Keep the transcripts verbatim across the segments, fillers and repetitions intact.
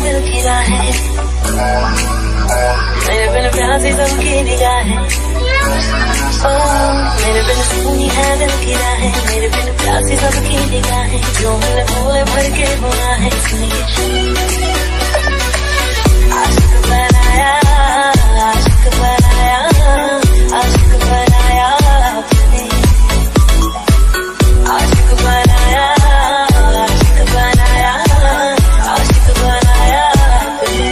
दिल की राहें, मेरे बिन प्यासी सबकी निगाहें। मेरे बिन सुनी है दिल की राहें, मेरे बिन प्यासी सबकी निगाहें। जो मैंने भूले भर के गुनाहें सुनिए। आशिक बनाया, आशिक बनाया, आशिक बनाया आपने, आशिक बनाया, आशिक बनाया, आशिक बनाया आपने।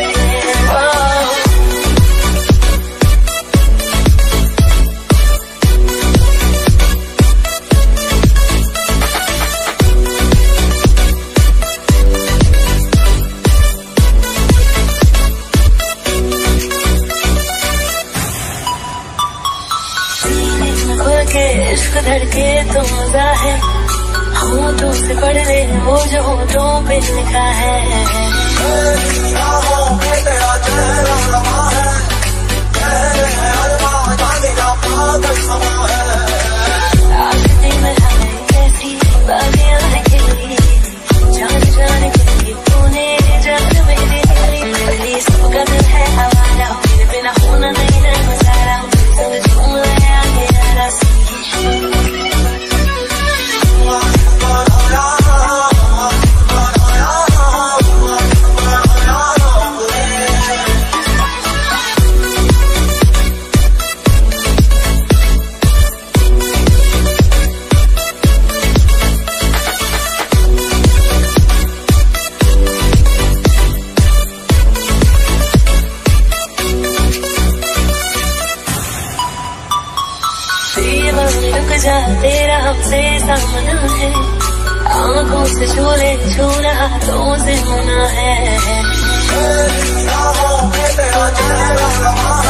के इश्क धड़के तो मजा है, होठों से पढ़ने वो जो होठों पे लिखा है। आशिकी में है कैसी बागियां है खिली, जान जान के तूने जान मेरी मेरी सबका दिल है हमारा, मेरे बिना होना नहीं है मसारा। संग झूम रहे आगे यारा रुक जा, तेरा हमसे सामना है, आंखों से छूले छूना हाथों से होना है।